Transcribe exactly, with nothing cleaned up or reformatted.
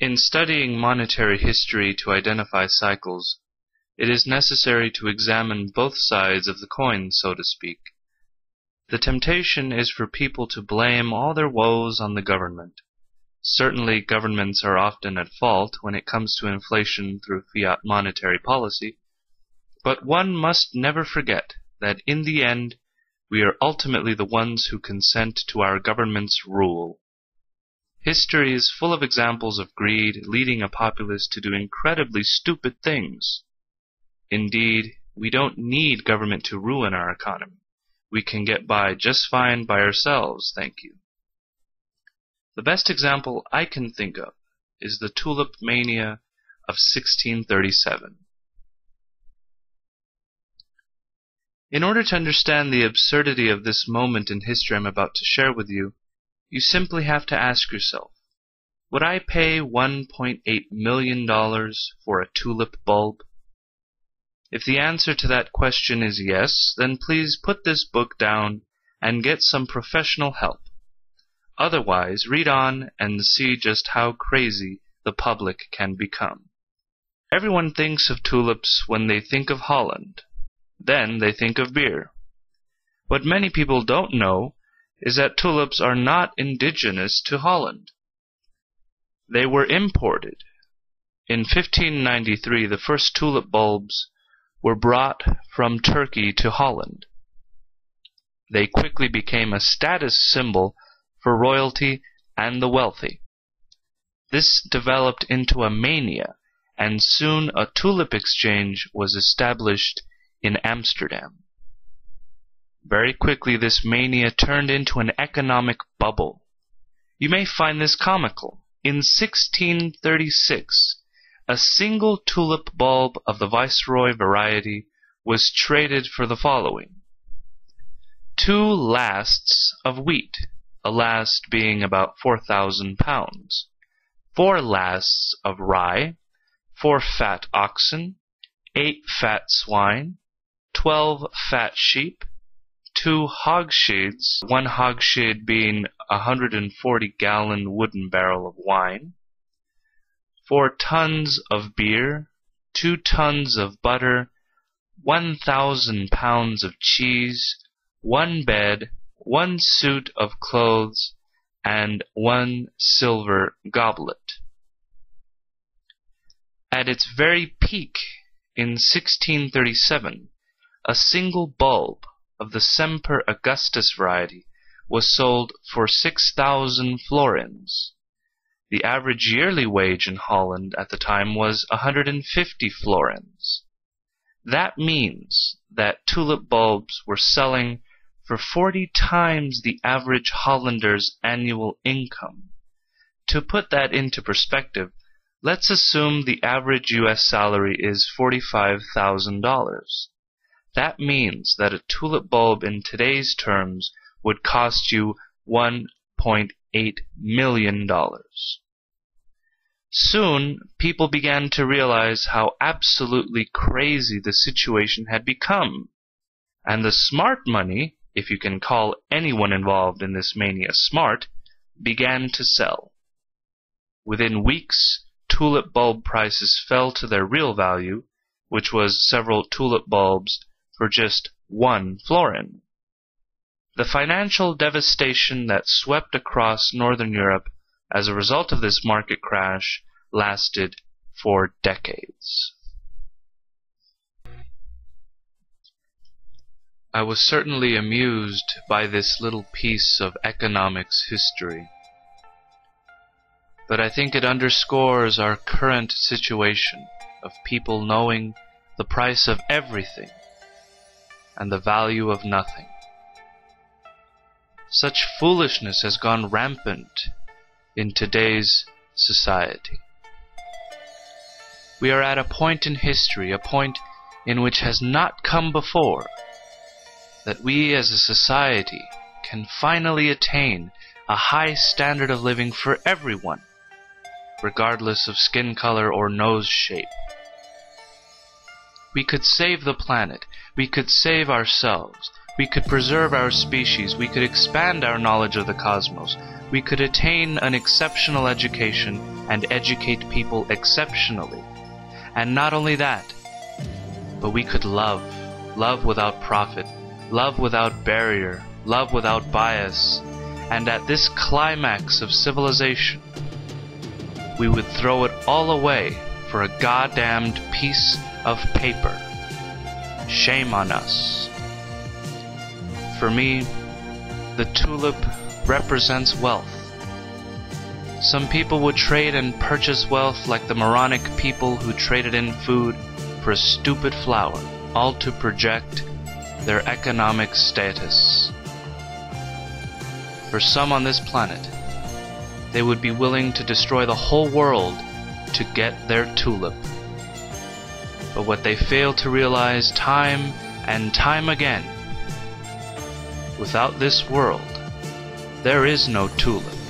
In studying monetary history to identify cycles, it is necessary to examine both sides of the coin, so to speak. The temptation is for people to blame all their woes on the government. Certainly, governments are often at fault when it comes to inflation through fiat monetary policy, but one must never forget that in the end, we are ultimately the ones who consent to our government's rule. History is full of examples of greed leading a populace to do incredibly stupid things. Indeed, we don't need government to ruin our economy. We can get by just fine by ourselves, thank you. The best example I can think of is the tulip mania of sixteen thirty-seven. In order to understand the absurdity of this moment in history I'm about to share with you, you simply have to ask yourself, would I pay one point eight million dollars for a tulip bulb? If the answer to that question is yes, then please put this book down and get some professional help. Otherwise, read on and see just how crazy the public can become. Everyone thinks of tulips when they think of Holland. Then they think of beer. What many people don't know is that tulips are not indigenous to Holland. They were imported. In fifteen ninety-three, the first tulip bulbs were brought from Turkey to Holland. They quickly became a status symbol for royalty and the wealthy. This developed into a mania, and soon a tulip exchange was established in Amsterdam. Very quickly this mania turned into an economic bubble. You may find this comical. In sixteen thirty-six, a single tulip bulb of the Viceroy variety was traded for the following: two lasts of wheat, a last being about four thousand pounds, four lasts of rye, four fat oxen, eight fat swine, twelve fat sheep, two hogsheads, one hogshead being a hundred and forty gallon wooden barrel of wine, four tons of beer, two tons of butter, one thousand pounds of cheese, one bed, one suit of clothes, and one silver goblet. At its very peak in sixteen thirty-seven, a single bulb of the Semper Augustus variety was sold for six thousand florins. The average yearly wage in Holland at the time was one hundred fifty florins. That means that tulip bulbs were selling for forty times the average Hollander's annual income. To put that into perspective, let's assume the average U S salary is forty-five thousand dollars. That means that a tulip bulb in today's terms would cost you one point eight million dollars. Soon, people began to realize how absolutely crazy the situation had become, and the smart money, if you can call anyone involved in this mania smart, began to sell. Within weeks, tulip bulb prices fell to their real value, which was several tulip bulbs for just one florin. The financial devastation that swept across Northern Europe as a result of this market crash lasted for decades. I was certainly amused by this little piece of economics history, but I think it underscores our current situation of people knowing the price of everything and the value of nothing. Such foolishness has gone rampant in today's society. We are at a point in history, a point in which has not come before, that we as a society can finally attain a high standard of living for everyone, regardless of skin color or nose shape. We could save the planet, we could save ourselves, we could preserve our species, we could expand our knowledge of the cosmos, we could attain an exceptional education, and educate people exceptionally. And not only that, but we could love, love without profit, love without barrier, love without bias, and at this climax of civilization, we would throw it all away for a goddamned piece of paper. Shame on us. For me, the tulip represents wealth. Some people would trade and purchase wealth like the moronic people who traded in food for a stupid flower, all to project their economic status. For some on this planet, they would be willing to destroy the whole world to get their tulip. But what they fail to realize time and time again, without this world, there is no tulip.